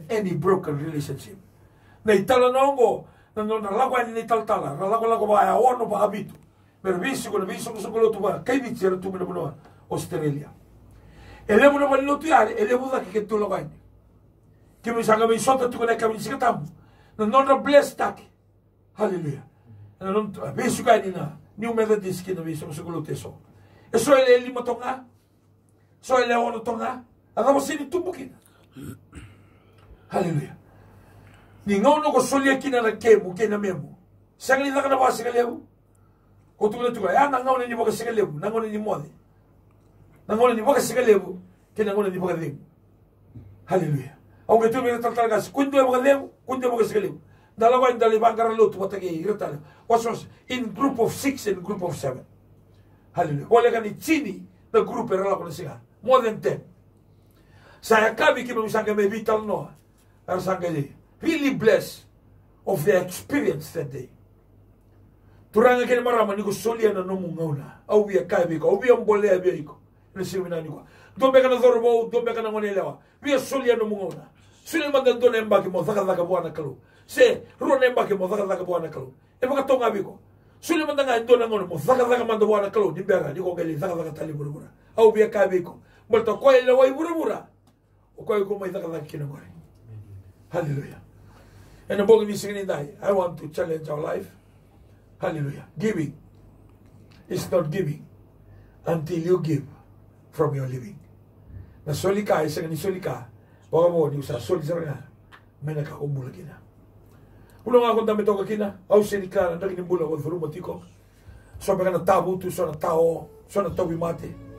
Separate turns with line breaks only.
any broken relationship. Na itala nongo, na lago ni tala, lago ba ya ono ba habitu. Pero viso ko tu ba, kay bitira tu mo Australia. Ele mo na lo tuar, ele mo da ke tu lago ni. Que me sanga me sota tu na kami sikatam. Na non bless tak. Hallelujah. Na non viso ka ni na, ni o Methodist que na viso ko lo teso. Eso ele lima tonga. So ele ono tonga. Aga mo sini tumbukin. Hallelujah. Ni ngono ko solia kina na kemu kena memu. Sang ni nakana ba sigalebu. Ko tu na tu ya na ngono ni boka sigalebu, na ngono ni mode. Na ngono ni boka sigalebu, kena ngono ni boka lebu. Hallelujah. Au betu me tal gas, kundo boka lebu, kundo boka sigalebu. Dalawa indali bangara lutu watake irtale. Was in group of 6 and group of 7. Hallelujah. Wala kan chini na group era ko na siga. More than 10. Saya kabi ki misanga me vital no. Arsanga really blessed of the experience that day. Turanga kene marama ni ko solia na nomu ngauna. Au bia kabi ko, au bia mbole bia iko. Ni semina ni ko. Dombe kana zorbo, dombe kana ngone lewa. Bia solia no ngauna. Sule manda dona mbaki mo zaka bwana kalu. Se rone mbaki mo zaka bwana kalu. E baka tonga biko. Sule manda nga dona ngone mo zaka manda bwana kalu ni bega ni ko gele zaka tali burubura. Au bia kabi ko. Molto ko ile wai burubura. O ko ko mai zaka kina ngore. Hallelujah. And the book is saying that I want to challenge our life. Hallelujah. Giving is not giving until you give from your living. Na soli ka, isa ni soli ka. Baka mo, di usa soli sa nga. May nakakumbula kina. Ulo nga akong dami toka kina. Au sili ka, nakikimbula ko through matiko. So baka na tabu tu, so na tao, so na tawi mate.